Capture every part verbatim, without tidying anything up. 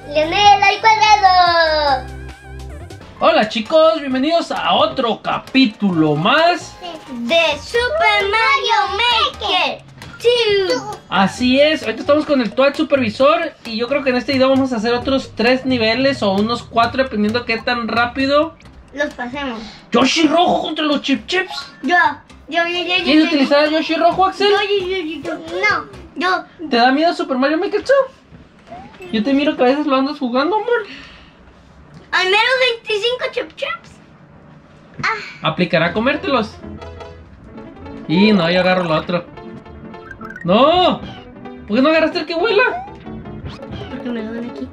Leonel al cuadrado. Hola chicos, bienvenidos a otro capítulo más de Super Mario Maker dos. Así es, ahorita estamos con el Toad Supervisor y yo creo que en este video vamos a hacer otros tres niveles o unos cuatro dependiendo qué tan rápido los pasemos. Yoshi Rojo contra los Chip Chips. Yo, yo, yo, yo, yo. ¿Quieres utilizar a Yoshi Rojo, Axel? Yo, yo, yo, yo, yo. No, yo. ¿Te da miedo Super Mario Maker dos? Yo te miro que a veces lo andas jugando, amor. Al menos veinticinco Chip Chips. Ah. ¿Aplicará comértelos? Y no, yo agarro el otro. ¡No! ¿Por qué no agarraste el que vuela? Porque me lo dan aquí.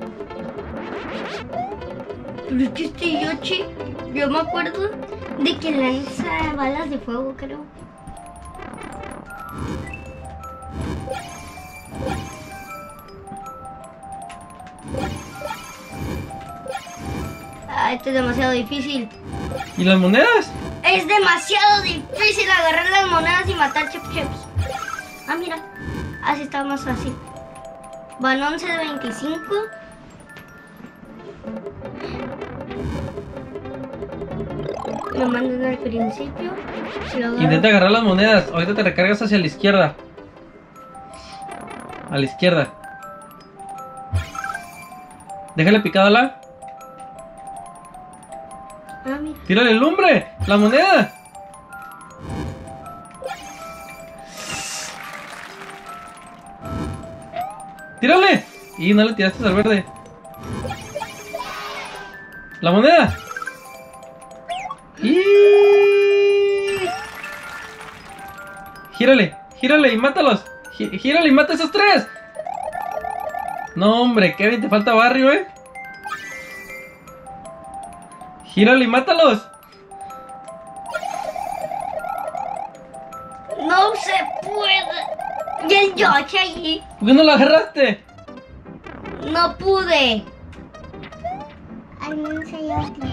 Pero es que este Yoshi, yo me acuerdo de que lanza balas de fuego, creo. Ah, esto es demasiado difícil. ¿Y las monedas? Es demasiado difícil agarrar las monedas y matar Chip Chips. Ah, mira. Así está más fácil. Van once de veinticinco. Lo mandan al principio. Lo Intenta agarrar las monedas. Ahorita te recargas hacia la izquierda. A la izquierda. Déjale picada la. Ah, mira. Tírale el lumbre. La moneda. ¡Tírale! Y no le tiraste al verde. La moneda. Y... Gírale, gírale y mátalos. Gí- Gírale y mata a esos tres. No, hombre, Kevin, te falta barrio, eh. Gírale y mátalos. No se puede. Y el Yoshi allí. ¿Por qué no lo agarraste? No pude. Ay, no sé Yoshi.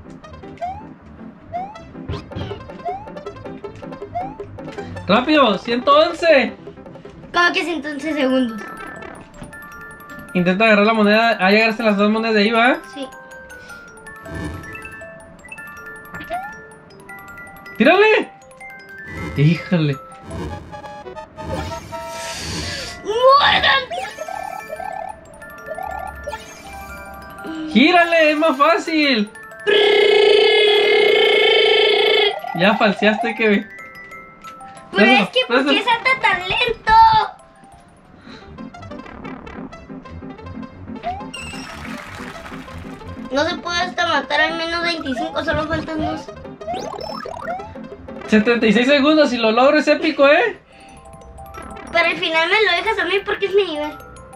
Rápido, ciento once. ¿Cómo que ciento once segundos? Intenta agarrar la moneda. Ah, ya agarraste las dos monedas de ahí, ¿va? Sí. ¡Tírale! Híjole. ¡Mueran! ¡Gírale! ¡Es más fácil! Ya falseaste, Kevin. Pero Eso, es que, ¿por eso. qué salta tan lento? No se puede hasta matar al menos veinticinco, solo faltan dos. setenta y seis segundos y lo logro, es épico, ¿eh? Pero al final me lo dejas a mí porque es mi nivel.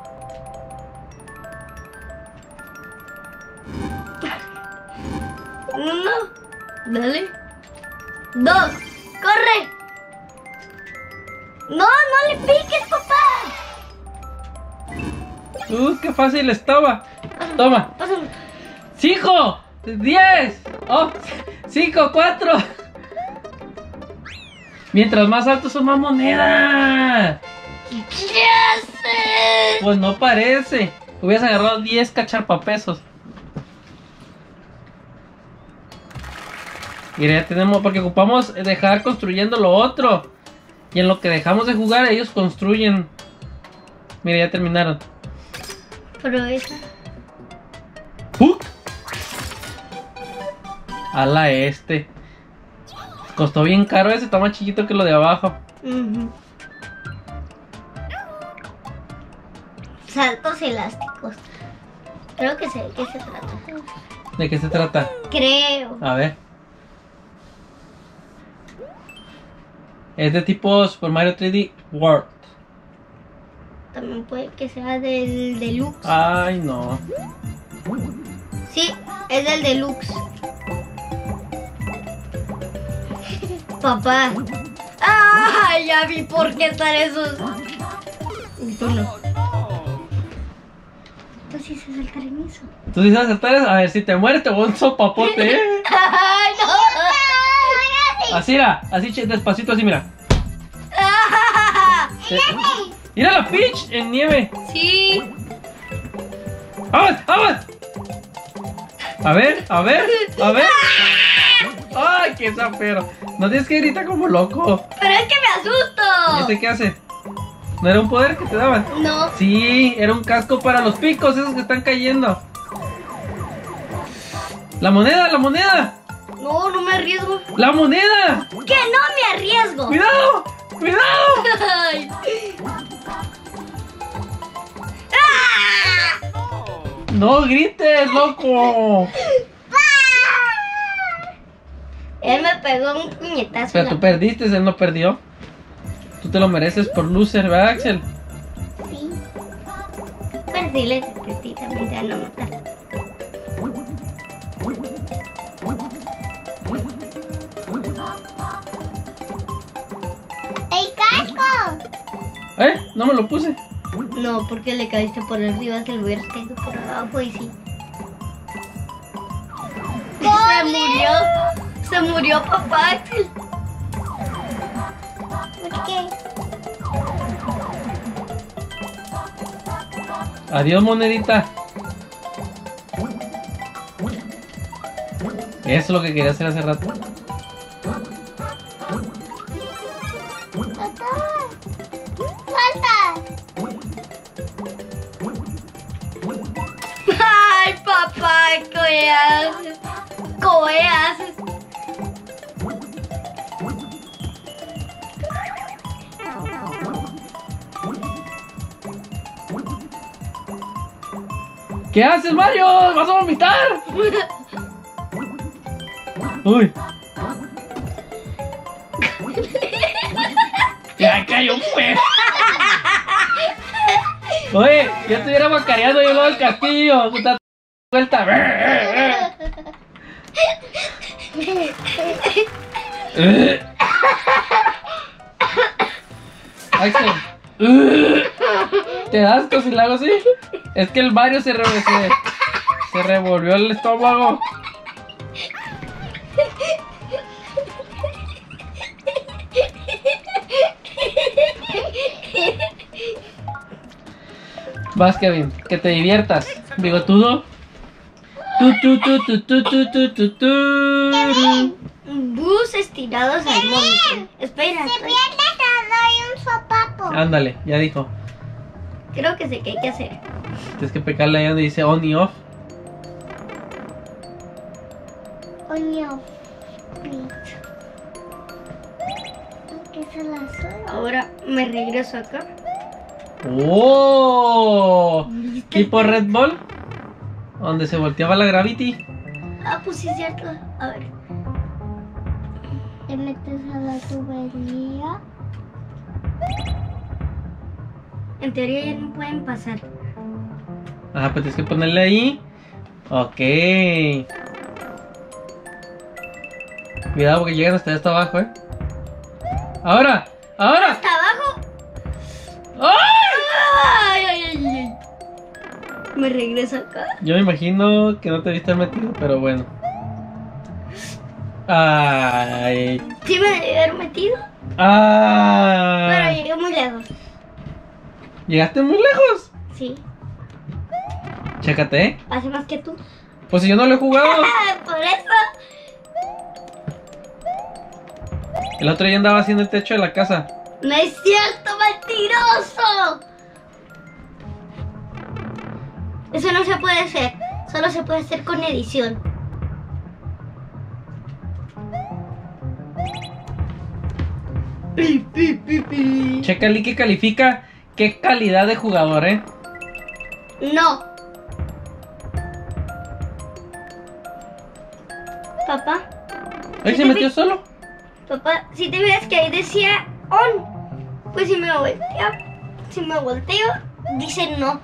Uno. Dale. Dos. ¡Corre! ¡No, no le piques, papá! ¡Uh, qué fácil estaba! Toma. Pásame. ¡Cinco! ¡Diez! ¡Oh! ¡Cinco! ¡Cuatro! Mientras más altos son más monedas. ¿Qué haces? Pues no parece. Hubieras agarrado diez cacharpapesos. Mira, ya tenemos, porque ocupamos dejar construyendo lo otro. Y en lo que dejamos de jugar, ellos construyen. Mira, ya terminaron. Pero esa. ¡Uh! Ala este. Costó bien caro ese, está más chiquito que lo de abajo. Uh-huh. Saltos elásticos. Creo que sé de qué se trata. ¿De qué se trata? Creo. A ver. Es de tipo Super Mario tres D World. También puede que sea del Deluxe. Ay, no. Sí, es del Deluxe. Papá. ¡Ah! Ya vi por qué están esos. Mi turno. Tú sí se saltar en eso. ¿Tú dices aceptar eso? A ver, si te mueres te voy a un sopapote, ¿eh? ¡Ay, no! Así, mira, así che- despacito, así, mira. Eh, Mira la Peach en nieve. Sí. ¡Vamos! ¡Vamos! A ver, a ver, a ver. ¡Ay, qué zapero! No tienes que gritar como loco. Pero es que me asusto. ¿Y este qué hace? ¿No era un poder que te daban? No. Sí, era un casco para los picos, esos que están cayendo. ¡La moneda, la moneda! No, no me arriesgo. ¡La moneda! Que no me arriesgo. ¡Cuidado! ¡Cuidado! Ay. ¡Ah! ¡No grites, loco! Él me pegó un puñetazo. Pero tú perdiste, él no perdió. Tú te lo mereces por loser, ¿verdad, Axel? Sí. Pero dile que sí, también te van a matar. ¡Ey, casco! ¿Eh? No me lo puse. No, porque le caíste por arriba, te lo hubieras caído por abajo y sí. Se murió. Se murió papá Axel. ¿Por qué? Adiós, monedita. Eso es lo que quería hacer hace rato. ¡Falta! ¡Ay, papá! ¿Qué haces? ¿Qué haces? ¿Qué haces, Mario? ¡Vas a vomitar! Uy. Ya cayó un pez. Oye, ya estuviera macareando yo luego del castillo. Puta vuelta. Axel. ¿Te das asco si lo hago así? Es que el Mario se, re se, se revolvió el estómago. Vas, Kevin, que te diviertas. Bigotudo. Tu, tu, tu, tu, tu, tu, tu, tu, tu. Bus estirados al monte. Espera. Si pierdes te doy un sopapo. Ándale, ya dijo. Creo que sé qué hay que hacer. Tienes que pecarle ahí donde dice on y off. On y off. Ahora me regreso acá. ¡Oh! Tipo Red Bull, donde se volteaba la Gravity. Ah, pues sí es cierto. A ver. Te metes a la tubería. En teoría ya no pueden pasar. Ajá, pues tienes que ponerle ahí. Ok. Cuidado porque llegan hasta allá hasta abajo, eh. Ahora, ahora. ¿Hasta abajo? ¡Ay! Ay, ay, ay, ay. Me regreso acá. Yo me imagino que no te viste metido, pero bueno. Ay. Sí me debí haber metido. Ah. Pero llegué muy lejos. ¿Llegaste muy lejos? Sí. Chécate, ¿eh? Hace más que tú. Pues si yo no lo he jugado. Por eso. El otro día andaba haciendo el techo de la casa. No es cierto, mentiroso. Eso no se puede hacer. Solo se puede hacer con edición. Chécale que califica. Qué calidad de jugador, ¿eh? No. Papá. Ahí se metió solo. Papá, si te ves que ahí decía on, pues si me volteo, si me volteo, dice no.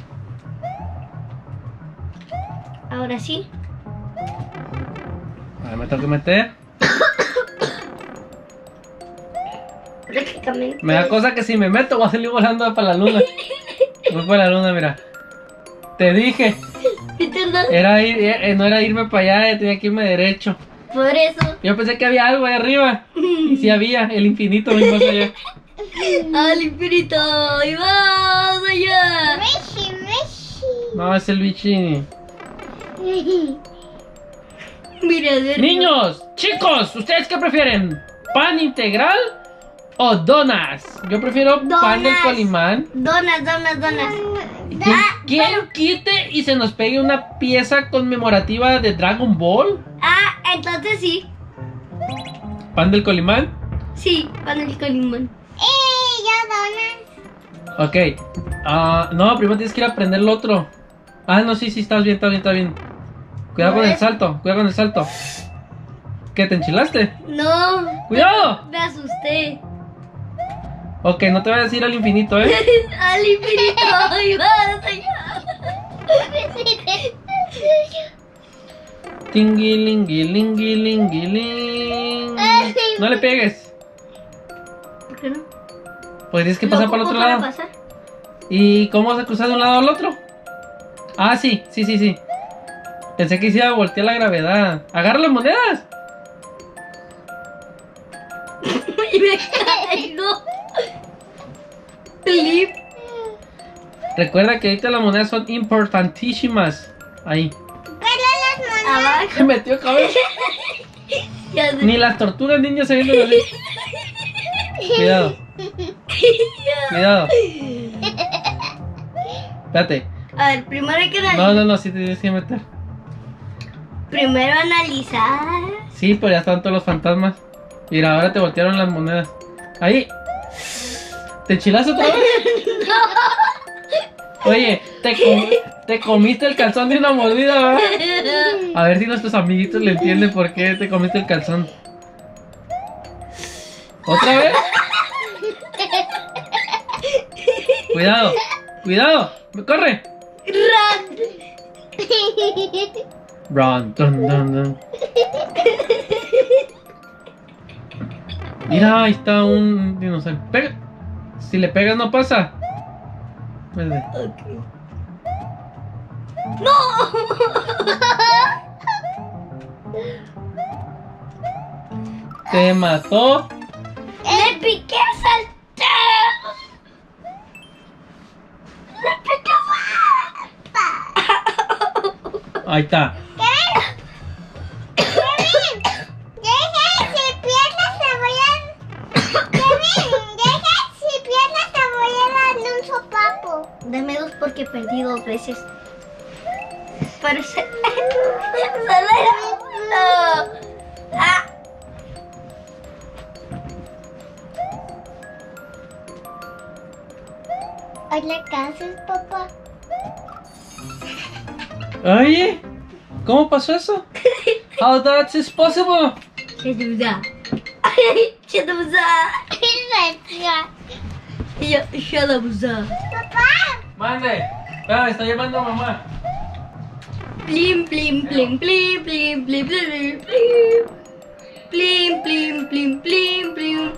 Ahora sí. A ver, me tengo que meter. Prácticamente. Me da cosa que si me meto voy a salir volando para la luna. Voy para la luna, mira. Te dije. Era ir, eh, no era irme para allá, tenía que irme derecho. Por eso. Yo pensé que había algo ahí arriba. Y sí había, el infinito mismo allá. Al infinito y más allá. Messi, Messi. No, es el Luigi. Mira, de Niños, chicos, ¿ustedes qué prefieren? ¿Pan integral o donas? Yo prefiero pan de Donas. Colimán. Donas, donas, donas. ¿Quién, quién quite y se nos pegue una pieza conmemorativa de Dragon Ball? Ah, entonces sí. ¿Pan del Colimán? Sí, pan del Colimán. ¡Eh! Yo donas. Ok. Ah, no, primero tienes que ir a aprender el otro. Ah, no, sí, sí, estás bien, está bien, está bien. Cuidado con el salto, cuidado con el salto. ¿Qué, te enchilaste? No. ¡Cuidado! Me asusté. Ok, no te vayas a ir al infinito, ¿eh? Al infinito. Ay, vas Tinguilinguilinguiling. No le pegues. ¿Por qué no? Pues tienes que pasar para el otro lado. Pasar? ¿Y cómo vas a cruzar de un lado al otro? Ah, sí, sí, sí, sí. Pensé que se iba a voltear la gravedad. ¡Agarra las monedas! Y me caigo. Flip. Recuerda que ahorita las monedas son importantísimas. Ahí. Abajo. Se metió cabeza. Ya sé. Ni las tortugas niñas se vienen así. Cuidado. Cuidado. Espérate. A ver, primero hay que No, analizar. no, no, sí te tienes que meter. Primero analizar. Sí, pero ya están todos los fantasmas. Mira, ahora te voltearon las monedas. Ahí. ¿Te enchilaste otra vez? Oye, te, com te comiste el calzón de una mordida, ¿verdad? A ver si nuestros amiguitos le entienden por qué te comiste el calzón. ¿Otra vez? Cuidado, cuidado, corre. Run. Run, dun, dun, dun. Mira, ahí está un dinosaurio. Pega. Si le pegas no pasa. Verde. Okay. ¡No! Te mató. ¡Le piqué a saltar! ¡Le piqué a Ahí está. Deme dos porque perdí dos veces. Pero se... ¡Se no! ¡Ah! Hola, ¿qué haces, papá? Oye, ¿cómo pasó eso? How that is possible? ¿Qué te pasa? ¿Qué te pasa? Y yo, ¿qué te pasa? Mande. Ah, me está llamando mamá. Plim, plim, plim, plim, plim, plim, plim, plim. Plim, plim, plim, plim, plim.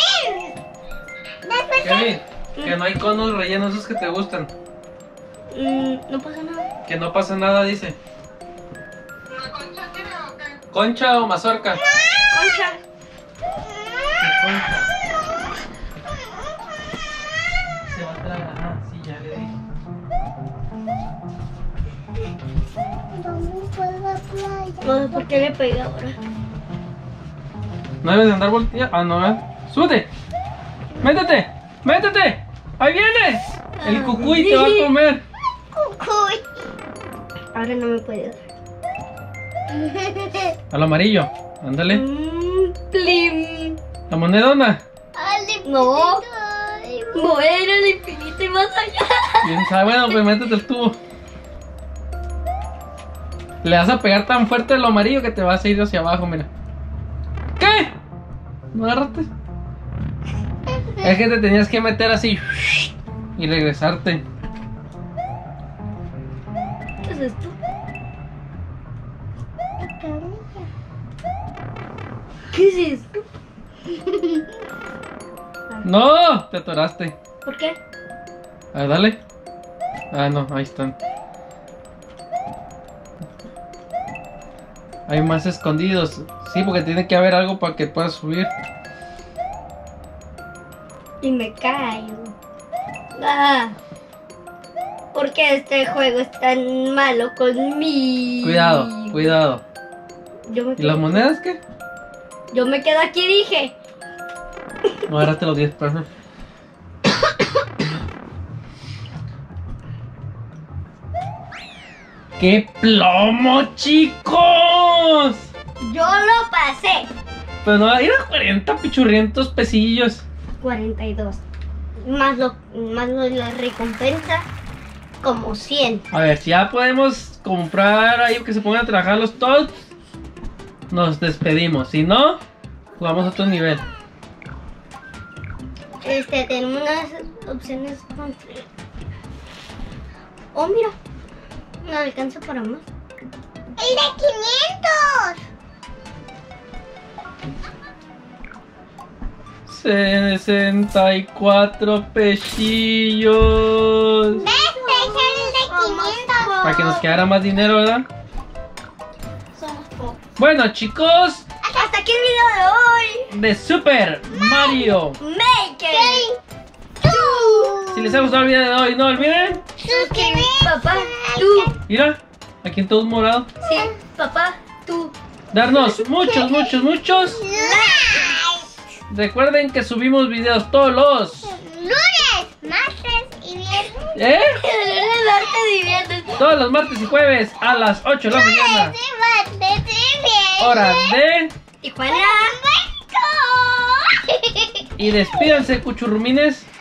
Kevin, que no hay conos rellenos esos que te gustan. Mm, no pasa nada. Que no pasa nada, dice. ¿Concha o mazorca? Concha. Concha. Se va a tragar. Ah, sí, ya le dije. No sé por qué le pegué ahora. No debes de andar volteando. Ah, no, ¿eh? ¡Súbete! ¡Métete! ¡Métete! ¡Ahí viene! El cucuy te va a comer. Cucuy. Ahora no me puede dar. Al amarillo. Ándale. Mm, plim. La monedona. No. No era el infinito y más allá. Bien sabe. Bueno, pues métete el tubo. Le vas a pegar tan fuerte lo amarillo que te vas a ir hacia abajo, mira. ¿Qué? ¿No agarraste? Es que te tenías que meter así y regresarte. ¿Qué es esto? ¿Qué es esto? ¡No! Te atoraste. ¿Por qué? A ver, dale. Ah, no, ahí están. Hay más escondidos. Sí, porque tiene que haber algo para que puedas subir. Y me caigo. Ah. Porque este juego es tan malo conmigo. Cuidado, cuidado. Yo me ¿Y quedo, las monedas qué? yo me quedo aquí, dije. No, agarraste los diez pesos. ¡Qué plomo, chicos! Yo lo pasé. Pero no, eran cuarenta pichurrientos pesillos. cuarenta y dos. Más lo, más lo de la recompensa, como cien. A ver, si ya podemos comprar ahí que se pongan a trabajar los todos, nos despedimos. Si no, jugamos a otro nivel. Este, tenemos unas opciones. con- Oh, mira. No alcanza para más. ¡El de quinientos! sesenta y cuatro pechillos. Este es el de quinientos. Para que nos quedara más dinero, ¿verdad? Somos pocos. Bueno, chicos, Hasta aquí el video de hoy. de Super Mario. Maker. Si les ha gustado el video de hoy, no olviden. Suscribir, papá, tú. Mira, aquí en todo morado. Sí, papá, tú. Darnos muchos, muchos, muchos. Recuerden que subimos videos todos los Lunes, martes y viernes. ¿Eh? Lunes, martes y viernes. Todos los martes y jueves a las ocho de la mañana. martes y viernes. Hora de. Tijuana. Y despídanse, cuchurrumines.